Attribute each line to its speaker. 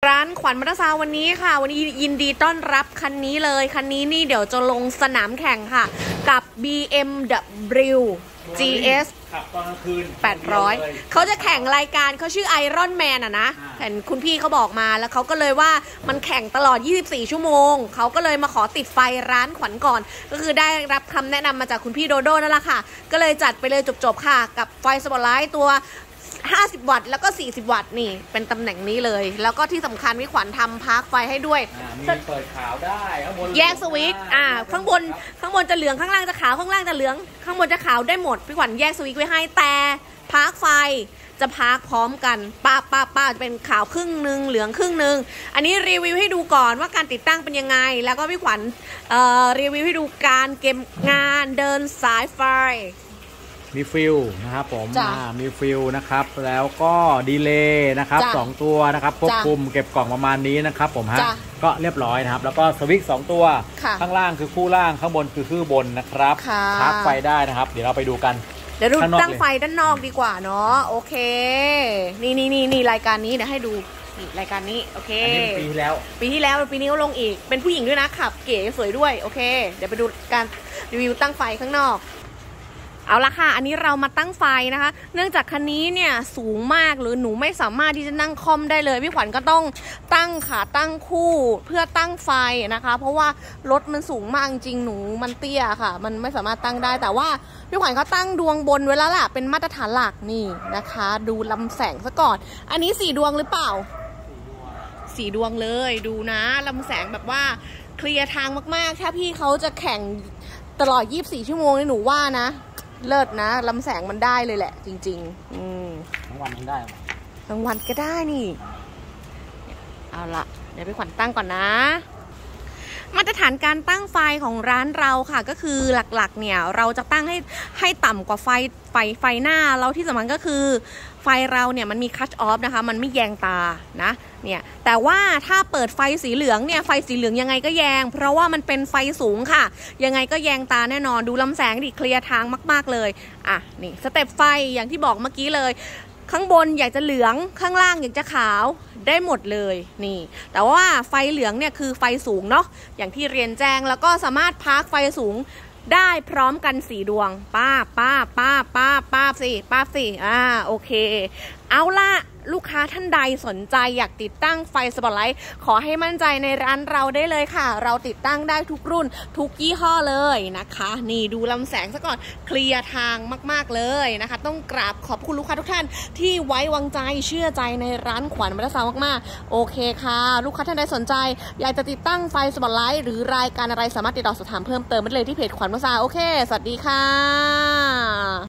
Speaker 1: ร้านขวัญมัตซาวันนี้ค่ะวันนี้ยินดีต้อนรับคันนี้เลยคันนี้นี่เดี๋ยวจะลงสนามแข่งค่ะกับ BMW GS
Speaker 2: ขับตอนกลางคืน
Speaker 1: 800เขาจะแข่งรายการเขาชื่อ Iron Man อะนะเห็นคุณพี่เขาบอกมาแล้วเขาก็เลยว่ามันแข่งตลอด24ชั่วโมงเขาก็เลยมาขอติดไฟร้านขวัญก่อนก็คือได้รับคำแนะนำมาจากคุณพี่โดโด้นั่นแหละค่ะก็เลยจัดไปเลยจบๆค่ะกับไฟสปอตไลท์ตัว50 วัตต์แล้วก็40 วัตต์นี่เป็นตำแหน่งนี้เลยแล้วก็ที่สำคัญพี่ขวัญทำพาร์คไฟให้ด้วย
Speaker 2: มีเปิดขาวได้ข้างบน
Speaker 1: แยกสวิตช์ข้างบนจะเหลืองข้างล่างจะขาวข้างล่างจะเหลืองข้างบนจะขาวได้หมดพี่ขวัญแยกสวิตช์ไว้ให้แต่พาร์คไฟจะพาร์คพร้อมกันป้าจะเป็นขาวครึ่งนึงเหลืองครึ่งนึงอันนี้รีวิวให้ดูก่อนว่าการติดตั้งเป็นยังไงแล้วก็พี่ขวัญรีวิวให้ดูการเก็บงานเดินสายไฟ
Speaker 2: มีฟิลนะครับผมมีฟิลนะครับแล้วก็ดีเลย์นะครับ2ตัวนะครับควบคุมเก็บกล่องประมาณนี้นะครับผมฮะก็เรียบร้อยนะครับแล้วก็สวิตช์2ตัวข้างล่างคือคู่ล่างข้างบนคือคู่บนนะครับพาร์คไฟได้นะครับเดี๋ยวเราไปดูกัน
Speaker 1: เดี๋ยวดูตั้งไฟด้านนอกดีกว่าเนาะโอเคนี่รายการนี้เดี๋ยวให้ดูรายการนี้โอเค
Speaker 2: ปีที่แล้ว
Speaker 1: ปีนี้ก็ลงอีกเป็นผู้หญิงด้วยนะขับเก๋สวยด้วยโอเคเดี๋ยวไปดูการรีวิวตั้งไฟข้างนอกเอาละค่ะอันนี้เรามาตั้งไฟนะคะเนื่องจากคันนี้เนี่ยสูงมากหรือหนูไม่สามารถที่จะนั่งคอมได้เลยพี่ขวัญก็ต้องตั้งขาตั้งคู่เพื่อตั้งไฟนะคะเพราะว่ารถมันสูงมากจริงหนูมันเตี้ยค่ะมันไม่สามารถตั้งได้แต่ว่าพี่ขวัญเขาตั้งดวงบนไว้แล้วล่ะเป็นมาตรฐานหลักนี่นะคะดูลำแสงซะก่อนอันนี้4 ดวงหรือเปล่า4 ดวงเลยดูนะลำแสงแบบว่าเคลียร์ทางมากๆถ้าพี่เขาจะแข่งตลอด24ชั่วโมงนี่หนูว่านะเลิศนะลำแสงมันได้เลยแหละจริง
Speaker 2: ทั้งวันมันได้
Speaker 1: ทั้งวันก็ได้นี่เอาละเดี๋ยวไปขวัญตั้งก่อนนะมาตรฐานการตั้งไฟของร้านเราค่ะก็คือหลักๆเนี่ยเราจะตั้งให้ต่ำกว่าไฟหน้าแล้วที่สำคัญก็คือไฟเราเนี่ยมันมีคัทออฟนะคะมันไม่แยงตานะเนี่ยแต่ว่าถ้าเปิดไฟสีเหลืองเนี่ยไฟสีเหลืองยังไงก็แยงเพราะว่ามันเป็นไฟสูงค่ะยังไงก็แยงตาแน่นอนดูลำแสงดิเคลียร์ทางมากๆเลยนี่สเต็ปไฟอย่างที่บอกเมื่อกี้เลยข้างบนอยากจะเหลืองข้างล่างอยากจะขาวได้หมดเลยนี่แต่ว่าไฟเหลืองเนี่ยคือไฟสูงเนาะอย่างที่เรียนแจ้งแล้วก็สามารถพาร์คไฟสูงได้พร้อมกัน4 ดวงป้าสิโอเคเอาล่ะลูกค้าท่านใดสนใจอยากติดตั้งไฟสปอตไลท์ขอให้มั่นใจในร้านเราได้เลยค่ะเราติดตั้งได้ทุกรุ่นทุกยี่ห้อเลยนะคะนี่ดูลำแสงซะก่อนเคลียร์ทางมากๆเลยนะคะต้องกราบขอบคุณลูกค้าทุกท่านที่ไว้วางใจเชื่อใจในร้านขวัญมัตซามากๆโอเคค่ะลูกค้าท่านใดสนใจอยากจะติดตั้งไฟสปอตไลท์หรือรายการอะไรสามารถติดต่อสอบถามเพิ่มเติมได้เลยที่เพจขวัญมัตซาโอเคสวัสดีค่ะ